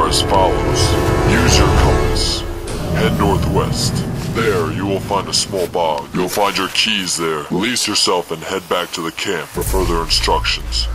are as follows. Use your compass. Head northwest. There, you will find a small bog. You'll find your keys there. Release yourself and head back to the camp for further instructions.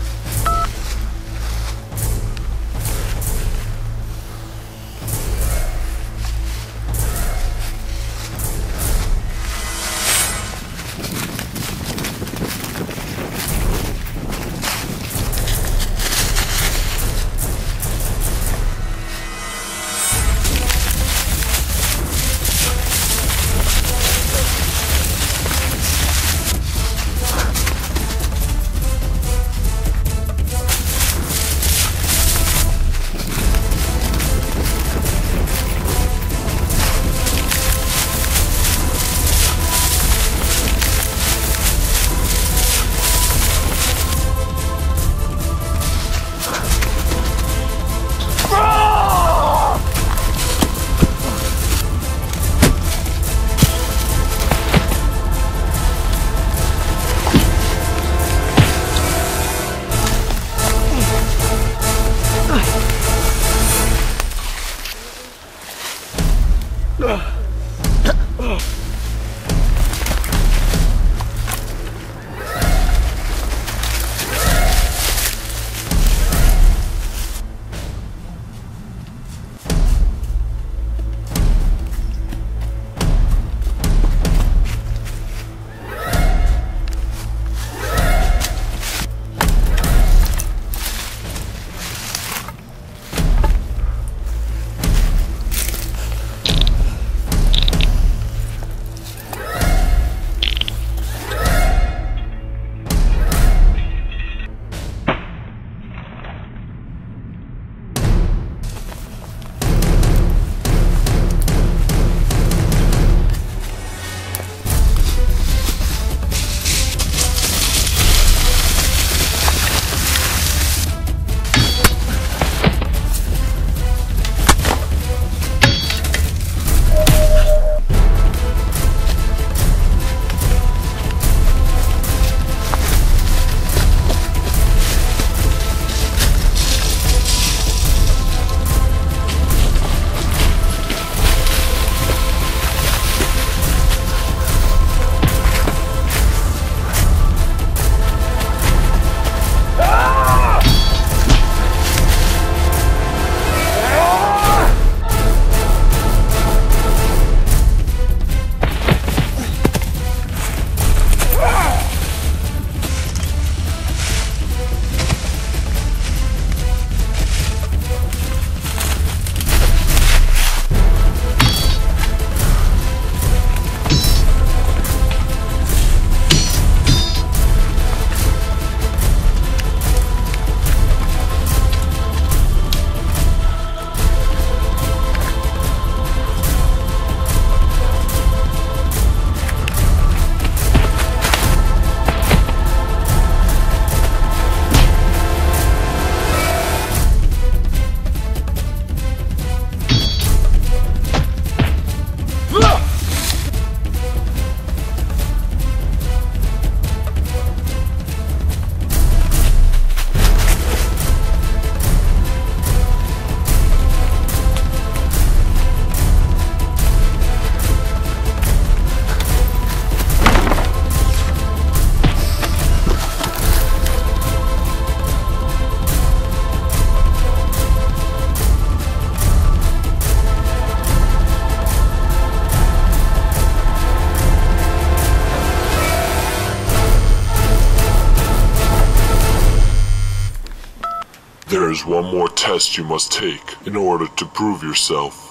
There is one more test you must take in order to prove yourself.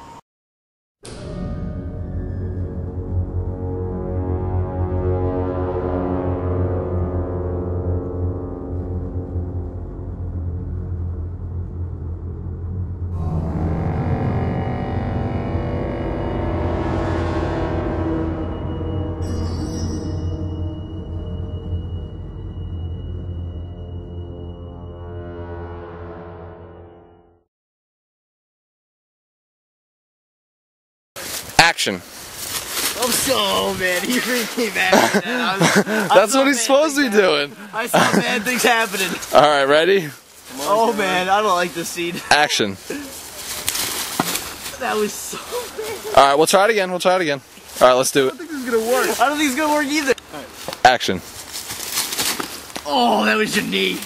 Action. Oh man, he freaked me back. That's what he's supposed to be doing. I saw bad things happening. Alright, ready? Oh man, I don't like this scene. Action. That was so bad. Alright, we'll try it again. Alright, let's do it. I don't think this is gonna work. I don't think it's gonna work either. Action. Oh, that was your knee.